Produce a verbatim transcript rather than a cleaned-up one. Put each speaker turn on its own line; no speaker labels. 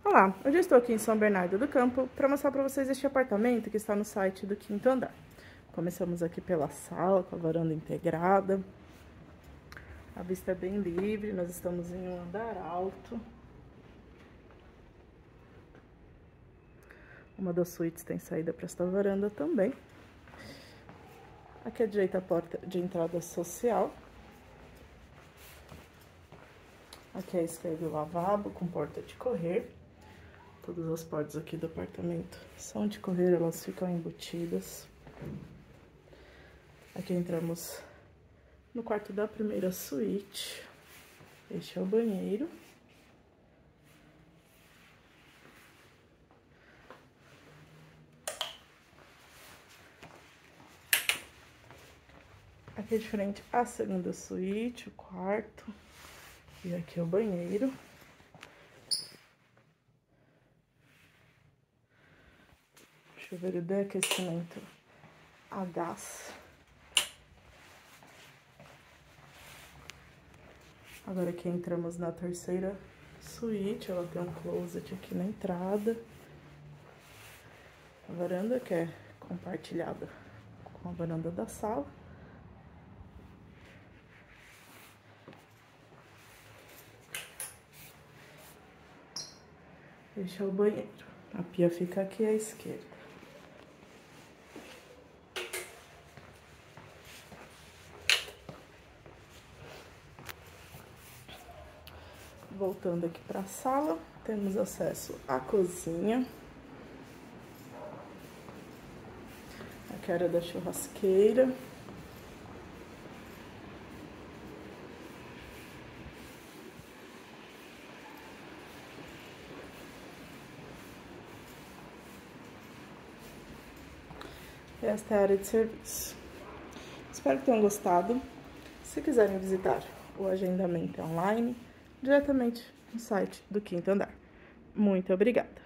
Olá, hoje eu estou aqui em São Bernardo do Campo para mostrar para vocês este apartamento que está no site do quinto andar. Começamos aqui pela sala, com a varanda integrada. A vista é bem livre, nós estamos em um andar alto. Uma das suítes tem saída para esta varanda também. Aqui à direita a porta de entrada social. Aqui à esquerda o lavabo com porta de correr. Todas as portas aqui do apartamento são de correr, elas ficam embutidas. Aqui entramos no quarto da primeira suíte. Este é o banheiro. Aqui de frente a segunda suíte, o quarto. E aqui é o banheiro. Chuveiro de aquecimento a gás. Agora aqui entramos na terceira suíte, ela tem um closet aqui na entrada. A varanda que é compartilhada com a varanda da sala. Este é o banheiro. A pia fica aqui à esquerda. Voltando aqui para a sala, temos acesso à cozinha. Aqui a área da churrasqueira. Esta é a área de serviço. Espero que tenham gostado. Se quiserem visitar o agendamento online, diretamente no site do quinto andar. Muito obrigada!